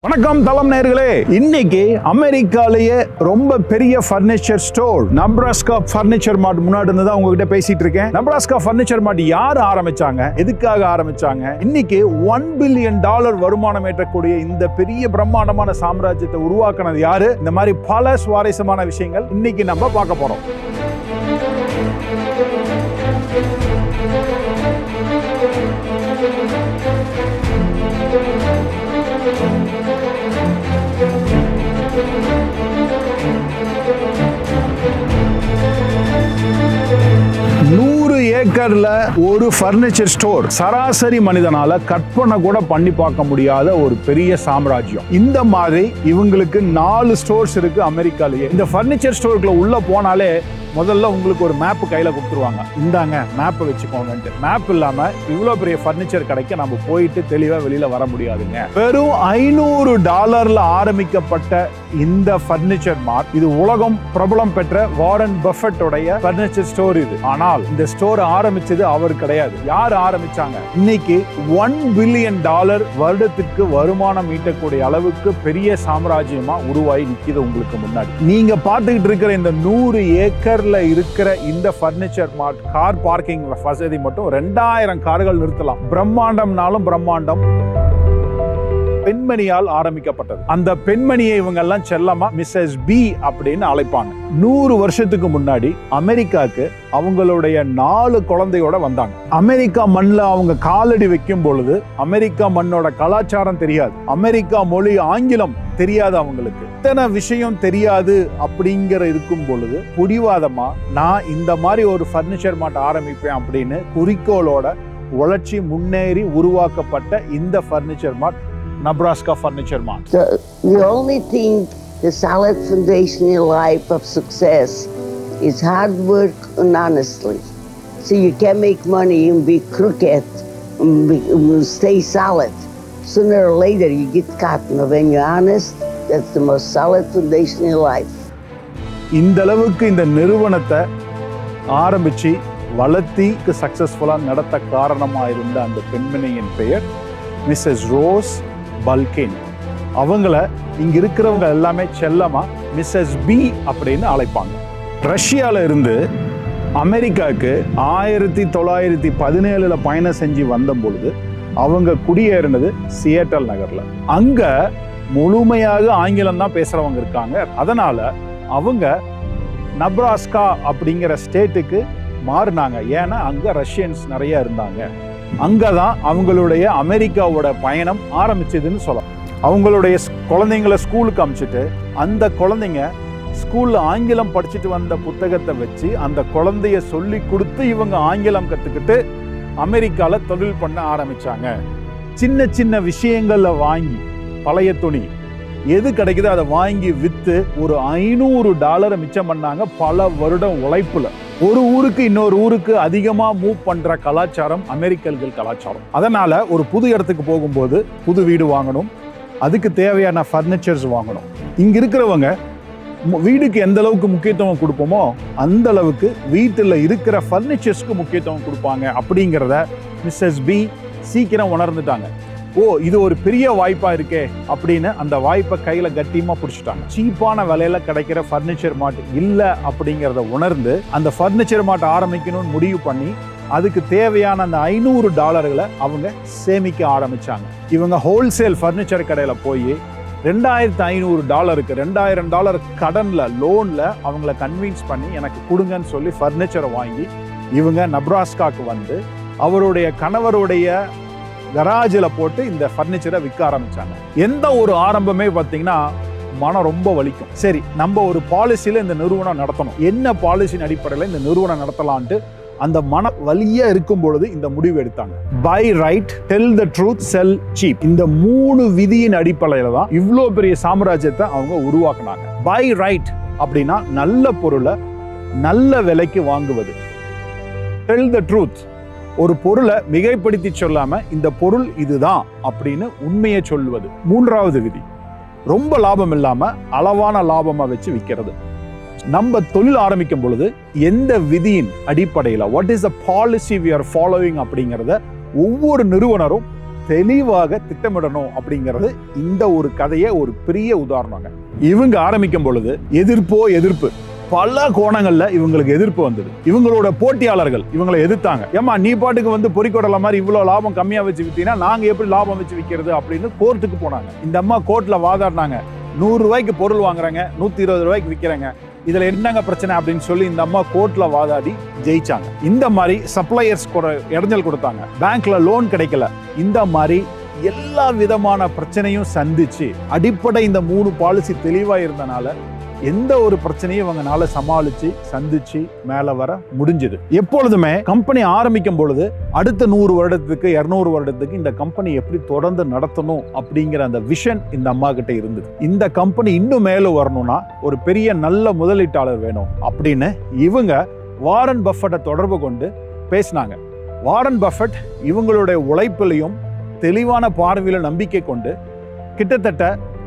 வணக்கம் தலம் நேயர்களே. இன்னைக்கு அமெரிக்காலேயே ரொம்ப பெரிய furniture store Nebraska furniture mart முன்னாடி இருந்து தான் உங்ககிட்ட பேசிட்டு இருக்கேன். நப்ராஸ்கா ஃபர்னிச்சர் மார்ட் யார் ஆரம்பிச்சாங்க, எதுக்காக ஆரம்பிச்சாங்க, இன்னைக்கு $1 பில்லியன் வருமானம் ஏற்றக்கூடிய இந்த பெரிய பிரம்மாண்டமான சாம்ராஜ்யத்தை உருவாக்குனது யாரு, இந்த மாதிரி பல சுவாரஸ்யமான விஷயங்கள் இன்னைக்கு நம்ம பார்க்க போறோம். ஏக்கர்ல ஒரு ஃபர்னிச்சர் ஸ்டோர் சராசரி மனிதனால கற்பனை கூட பண்ணி பார்க்க முடியாத ஒரு பெரிய சாம்ராஜ்யம். இந்த மாதிரி இவங்களுக்கு 4 ஸ்டோர்ஸ் இருக்கு அமெரிக்காலேயே. இந்த ஃபர்னிச்சர் ஸ்டோருக்குள்ள உள்ள போனாலே முதல்ல உங்களுக்கு ஒரு மேப் கையில கொடுத்துருவாங்க, இந்தாங்க மேப்பை வச்சுக்கோங்கன்ட்டு. மேப் இல்லாம இவ்வளவு பெரிய ஃபர்னிச்சர் கடைக்கு நம்ம போயிட்டு தெளிவா வெளியில வர முடியாதுங்க. வெறும் $500 ஆரம்பிக்கப்பட்ட இந்த ஃபர்னிச்சர் மார்ட், இது உலகம் பிரபலம் பெற்ற வாரன் பஃபெட்டோடைய ஃபர்னிச்சர் ஸ்டோர் இது. ஆனால் இந்த ஸ்டோர் ஆரம்பிச்சது அவர் கிடையாது. யார் ஆரம்பிச்சாங்க? இன்னைக்கு $1 பில்லியன் வருடத்துக்கு வருமானம் ஈட்டக்கூடிய அளவுக்கு பெரிய சாம்ராஜ்யமா உருவாகி நிக்குது உங்களுக்கு முன்னாடி. நீங்க பார்த்துக்கிட்டு இருக்கிற இந்த 100 ஏக்கர் இருக்கிற இந்த ஃபர்னிச்சர் மார்ட் கார் பார்க்கிங் வசதி மட்டும் 2000 கார்கள் நிறுத்தலாம். பிரம்மாண்டம்னாலும் பிரம்மாண்டம். பெண்மணியால் ஆரம்பிக்கப்பட்டது. அந்த பெண்மணியை இவங்க எல்லாம் செல்லமா மிஸ்ஸஸ் பி அப்படின்னு அழைப்பாங்க. 100 வருஷத்துக்கு முன்னாடி அமெரிக்காக்கு அவங்களுடைய 4 குழந்தையோட வந்தாங்க. அமெரிக்கா மண்ணில் அவங்க காலடி வைக்கும் பொழுது அமெரிக்கா மண்ணோட கலாச்சாரம் தெரியாது, அமெரிக்கா மொழி ஆங்கிலம் தெரியாது, அவங்களுக்கு இத்தனை விஷயம் தெரியாது. அப்படிங்கிற இருக்கும் பொழுது புடிவாதமா நான் இந்த மாதிரி ஒரு ஃபர்னிச்சர் மார்ட் ஆரம்பிப்பேன் அப்படின்னு குறிக்கோளோட உழைச்சி முன்னேறி உருவாக்கப்பட்ட இந்த furniture mart Nebraska Furniture Mart. The only thing, the solid foundation in life of success is hard work and honestly. So you can make money and be crooked and stay solid. Sooner or later you get caught. But when you're honest, that's the most solid foundation in life. இந்த அளவுக்கு இந்த நிறுவனத்தை ஆரம்பிச்சு வளர்த்தி சக்சஸ்ஃபுல்லா நடத்த காரணமா இருந்த அந்த பெண்மணியின் பெயர் மிஸ்ஸஸ் ரோஸ் பல்கின். அவங்கள இங்க இருக்கிறவங்க எல்லாமே செல்லமா மிஸ்ஸஸ் பி அப்படின்னு அழைப்பாங்க. ரஷ்யால இருந்து அமெரிக்காவுக்கு 1917 பயணம் செஞ்சு வந்த பொழுது அவங்க குடியேறினது சியாட்டல் நகர்ல. அங்க முழுமையாக ஆங்கிலம் தான் பேசுறவங்க இருக்காங்க. அதனால அவங்க நப்ராஸ்கா அப்படிங்கிற ஸ்டேட்டுக்கு மாறினாங்க. ஏன்னா அங்க ரஷ்யன்ஸ் நிறைய இருந்தாங்க. அங்கதான் அவங்களுடைய அமெரிக்காவோட பயணம் ஆரம்பிச்சதுன்னு சொல்லலாம். அவங்களுடைய குழந்தைங்களை ஸ்கூலுக்கு அனுப்பிச்சிட்டு அந்த குழந்தைங்க ஸ்கூல்ல ஆங்கிலம் படிச்சுட்டு வந்த புத்தகத்தை வச்சு அந்த குழந்தைய சொல்லி கொடுத்து இவங்க ஆங்கிலம் கத்துக்கிட்டு அமெரிக்கால தொழில் பண்ண ஆரம்பிச்சாங்க. சின்ன சின்ன விஷயங்கள்ல வாங்கி, பழைய துணி எது கிடைக்குதோ அதை வாங்கி வித்து ஒரு $500 மிச்சம் பண்ணாங்க. பல வருடம் உழைப்புல ஒரு ஊருக்கு இன்னொரு ஊருக்கு அதிகமா மூவ் பண்ற கலாச்சாரம் அமெரிக்கர்கள் கலாச்சாரம். அதனால ஒரு புது இடத்துக்கு போகும்போது புது வீடு வாங்கணும், அதுக்கு தேவையான ஃபர்னிச்சர்ஸ் வாங்கணும். இங்க இருக்கிறவங்க வீடுக்கு எந்த அளவுக்கு முக்கியத்துவம் கொடுப்போமோ அந்த அளவுக்கு வீட்டில் இருக்கிற ஃபர்னிச்சர்ஸ்க்கு முக்கியத்துவம் கொடுப்பாங்க அப்படிங்கிறத மிஸ்ஸஸ் பி சீக்கிரம் உணர்ந்துட்டாங்க. ஓ, இது ஒரு பெரிய வாய்ப்பா இருக்கே அப்படின்னு அந்த வாய்ப்பை கையில கட்டியமா பிடிச்சிட்டாங்க. சீப்பான விலையில கிடைக்கிற ஃபர்னிச்சர் மார்ட் இல்ல அப்படிங்கிறத உணர்ந்து அந்த ஃபர்னிச்சர் மார்ட் ஆரம்பிக்கணும்னு முடிவு பண்ணி அதுக்கு தேவையான அந்த $500 அவங்க சேமிக்க ஆரம்பிச்சாங்க. இவங்க ஹோல்சேல் ஃபர்னிச்சர் கடையில போய் $2500 $2000 கடன்ல லோன்ல அவங்கள கன்வின்ஸ் பண்ணி எனக்கு கொடுங்கன்னு சொல்லி ஃபர்னிச்சரை வாங்கி இவங்க நப்ராஸ்காக்கு வந்து அவருடைய கணவருடைய கராஜில் போட்டு இந்த ஃபர்னிச்சரை விற்க ஆரம்பிச்சாங்க. எந்த ஒரு ஆரம்பமே பார்த்தீங்கன்னா மனம் ரொம்ப வலிக்கும். சரி, நம்ம ஒரு பாலிசியில இந்த நிறுவனம் நடத்தணும், என்ன பாலிசியின் அடிப்படையில் இந்த நிறுவனம் நடத்தலான்ட்டு அந்த மன வலியா இருக்கும் பொழுது இந்த முடிவு எடுத்தாங்க. Buy right, tell the truth, sell cheap. இந்த 3 விதியின் அடிப்படையில தான் இவ்வளோ பெரிய சாம்ராஜ்யத்தை அவங்க உருவாக்குனாங்க. பை ரைட் அப்படின்னா நல்ல பொருளை நல்ல விலைக்கு வாங்குவது. டெல் த ட்ரூத், ஒரு பொருளை மிகைப்படுத்தி சொல்லாம இந்த பொருள் இதுதான் அப்படின்னு உண்மையை சொல்லுவது. 3வது விதி, ரொம்ப லாபம் இல்லாம அளவான லாபமா வச்சு விற்கிறது. நம்ம தொழில் ஆரம்பிக்கும் பொழுது எந்த விதியின் அடிப்படையில், what is the policy we are following அப்படிங்கிறத ஒவ்வொரு நிறுவனரும் தெளிவாக திட்டமிடணும் அப்படிங்கிறது இந்த ஒரு கதையை ஒரு பெரிய உதாரணங்க. இவங்க ஆரம்பிக்கும் பொழுது எதிர்ப்பு பல கோணங்கள்ல இவங்களுக்கு எதிர்ப்பு வந்தது. இவங்களோட போட்டியாளர்கள் இவங்களை எதிர்த்தாங்க. ஏமா நீ பாட்டுக்கு வந்து பொறிக்கொடல மாதிரி இவ்வளவு லாபம் கம்மியா வச்சு வித்தீங்கன்னா நாங்க எப்படி லாபம் வச்சு விற்கிறது அப்படின்னு கோர்ட்டுக்கு போனாங்க. இந்த அம்மா கோர்ட்ல வாதாடினாங்க. 100 ரூபாய்க்கு பொருள் வாங்குறாங்க, 120 ரூபாய்க்கு விற்கிறாங்க, இதுல என்னங்க பிரச்சனை அப்படின்னு சொல்லி இந்த அம்மா கோர்ட்ல வாதாடி ஜெயிச்சாங்க. இந்த மாதிரி சப்ளையர்ஸ் இடைஞ்சல் கொடுத்தாங்க, பேங்க்ல லோன் கிடைக்கல. இந்த மாதிரி எல்லா விதமான பிரச்சனையும் சந்திச்சு அடிப்படை இந்த 3 பாலிசி தெளிவா இருந்தனால எந்த ஒரு பிரச்சனையும் இவங்கனால சமாளிச்சு சந்திச்சு மேல வர முடிஞ்சது. எப்பொழுதுமே கம்பெனி ஆரம்பிக்கும் பொழுது அடுத்த 100 வருடத்துக்கு 200 வருடத்துக்கு இந்த கம்பெனி எப்படி தொடர்ந்து நடத்தணும் அப்படிங்கிற அந்த விஷன் இந்த அம்மா கிட்ட இருந்தது. இந்த கம்பெனி இன்னும் மேல வரணும்னா ஒரு பெரிய நல்ல முதலீட்டாளர் வேணும் அப்படின்னு இவங்க வாரன் பஃபெட்டை தொடர்பு கொண்டு பேசினாங்க. வாரன் பஃபெட் இவங்களுடைய உழைப்பிலையும் தெளிவான பார்வையில நம்பிக்கை கொண்டு கிட்டத்தட்ட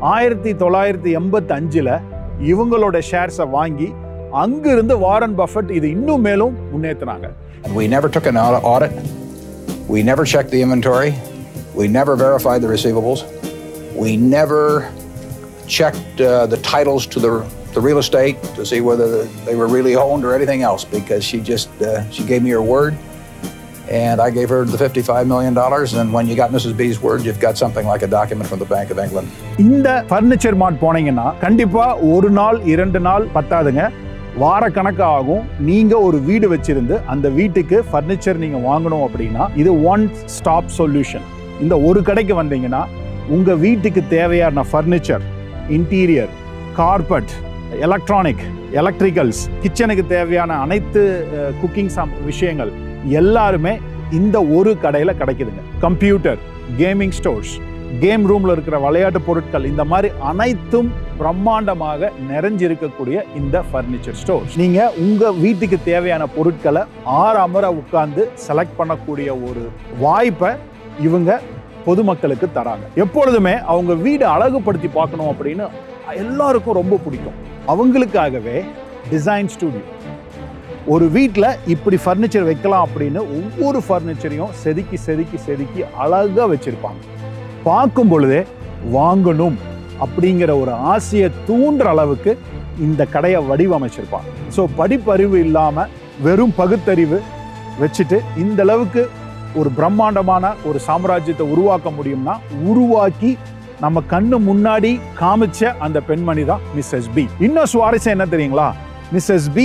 1985ல இவங்களோட ஷேர்ஸை வாங்கி அங்கிருந்து வாரன் பஃபெட் இது இன்னும் மேலும் முன்னேற்றினாங்க. We never took an audit. We never checked the inventory. We never verified the receivables. We never checked the titles to the real estate to see whether they were really owned or anything else, because she gave me her word. And I gave her the $55 million. And when you got Mrs. B's word, you've got something like a document from the Bank of England. இந்த furniture mart போனீங்கன்னா கண்டிப்பா ஒரு நாள் 2 நாள் பத்தாதுங்க, வாரக்கணக்கு ஆகும். நீங்க ஒரு வீடு வச்சிருந்து அந்த வீட்டுக்கு ஃபர்னிச்சர் நீங்க வாங்கணும் அப்படின்னா இது ஒன் ஸ்டாப் சொல்யூஷன். இந்த ஒரு கடைக்கு வந்தீங்கன்னா உங்க வீட்டுக்கு தேவையான furniture, interior, carpet, electronic, electricals, கிச்சனுக்கு தேவையான அனைத்து குக்கிங் விஷயங்கள் எல்லாருமே இந்த ஒரு கடையில கிடைக்குதுங்க. கம்ப்யூட்டர், கேமிங் ஸ்டோர்ஸ், கேம் ரூம்ல இருக்கிற விளையாட்டு பொருட்கள், இந்த மாதிரி அனைத்தும் பிரம்மாண்டமாக நிறைஞ்சிருக்கக்கூடிய இந்த ஃபர்னிச்சர் ஸ்டோர்ஸ். நீங்க உங்க வீட்டுக்கு தேவையான பொருட்களை ஆறாமற உட்கார்ந்து செலக்ட் பண்ணக்கூடிய ஒரு வாய்ப்பை இவங்க பொதுமக்களுக்கு தராங்க. எப்பொழுதுமே அவங்க வீடு அழகுபடுத்தி பார்க்கணும் அப்படின்னு எல்லாருக்கும் ரொம்ப பிடிக்கும். அவங்களுக்காகவே டிசைன் ஸ்டுடியோ, ஒரு வீட்டில் இப்படி ஃபர்னிச்சர் வைக்கலாம் அப்படின்னு ஒவ்வொரு ஃபர்னிச்சரையும் செதுக்கி செதுக்கி செதுக்கி அழகாக வச்சிருப்பாங்க. பார்க்கும் பொழுதே வாங்கணும் அப்படிங்கிற ஒரு ஆசையை தூண்டுற அளவுக்கு இந்த கடையை வடிவமைச்சிருப்பாங்க. ஸோ படிப்பறிவு இல்லாமல் வெறும் பகுத்தறிவு வச்சுட்டு இந்த அளவுக்கு ஒரு பிரம்மாண்டமான ஒரு சாம்ராஜ்யத்தை உருவாக்க முடியும்னா உருவாக்கி நம்ம கண்ணு முன்னாடி காமிச்ச அந்த பெண்மணி தான் மிஸ்ஸஸ் பி. இன்னும் சுவாரஸ்யம் என்ன தெரியுங்களா? மிஸ்ஸஸ் பி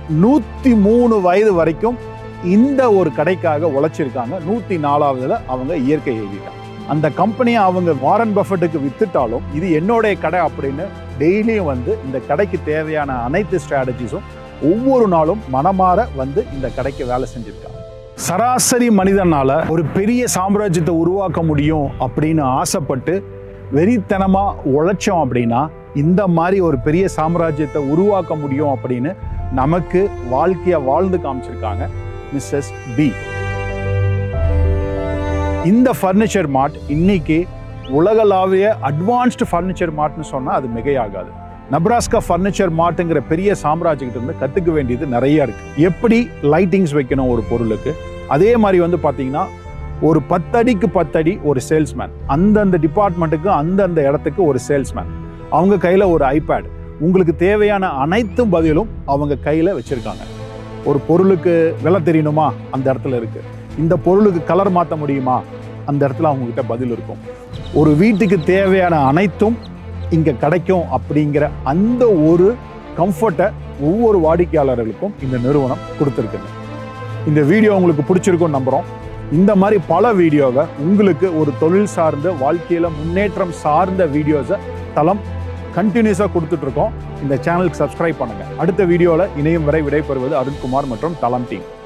103 வயது வரைக்கும் இந்த ஒரு கடைக்காக உழைச்சிருக்காங்க. 104வதுல அவங்க இயற்கை எழுதிட்டாங்க. அந்த கம்பெனியை அவங்க வாரன் பஃபெட்டுக்கு வித்துட்டாலும் இது என்னோடைய கடை அப்படின்னு டெய்லியும் வந்து இந்த கடைக்கு தேவையான அனைத்து ஸ்ட்ராட்டஜிஸும் ஒவ்வொரு நாளும் மனமாற வந்து இந்த கடைக்கு வேலை செஞ்சிருக்காங்க. சராசரி மனிதனால ஒரு பெரிய சாம்ராஜ்யத்தை உருவாக்க முடியும் அப்படின்னு ஆசைப்பட்டு வெறித்தனமா உழைச்சோம் அப்படின்னா இந்த மாதிரி ஒரு பெரிய சாம்ராஜ்யத்தை உருவாக்க முடியும் அப்படின்னு நமக்கு வாழ்க்கைய வாழ்ந்து காமிச்சிருக்காங்க மிஸ்ஸஸ் பி. இந்த ஃபர்னிச்சர் மார்ட் இன்னைக்கு உலகளாவிய அட்வான்ஸ்டு ஃபர்னிச்சர் மார்ட்னு சொன்னா அது மிகையாகாது. நெப்ராஸ்கா ஃபர்னிச்சர் மார்ட்டுங்கிற பெரிய சாம்ராஜ்யத்திட்ட இருந்து கத்துக்க வேண்டியது நிறைய இருக்கு. எப்படி லைட்டிங்ஸ் வைக்கணும் ஒரு பொருளுக்கு, அதே மாதிரி வந்து பாத்தீங்கன்னா ஒரு 10 அடிக்கு 10 அடி ஒரு சேல்ஸ்மேன், அந்தந்த டிபார்ட்மெண்ட்டுக்கு அந்தந்த இடத்துக்கு ஒரு சேல்ஸ்மேன், அவங்க கையில ஒரு ஐபேட், உங்களுக்கு தேவையான அனைத்தும் பதிலும் அவங்க கையில வச்சிருக்காங்க. ஒரு பொருளுக்கு விலை தெரியணுமா, அந்த இடத்துல இருக்கு. இந்த பொருளுக்கு கலர் மாற்ற முடியுமா, அந்த இடத்துல அவங்க கிட்ட பதில் இருக்கும். ஒரு வீட்டுக்கு தேவையான அனைத்தும் இங்க கிடைக்கும் அப்படிங்கிற அந்த ஒரு கம்ஃபர்ட்டை ஒவ்வொரு வாடிக்கையாளர்களுக்கும் இந்த நிறுவனம் கொடுத்துருக்குங்க. இந்த வீடியோ உங்களுக்கு பிடிச்சிருக்கும்னு நம்புறோம். இந்த மாதிரி பல வீடியோவை உங்களுக்கு ஒரு தொழில் சார்ந்த வாழ்க்கையில முன்னேற்றம் சார்ந்த வீடியோஸை தளம் கண்டினியூஸாக கொடுத்துட்டு இருக்கோம். இந்த சேனலுக்கு சப்ஸ்கிரைப் பண்ணுங்க. அடுத்த வீடியோவில் இணையும் வரை விடைபெறுவது அருண்குமார் மற்றும் தளம் டீம்.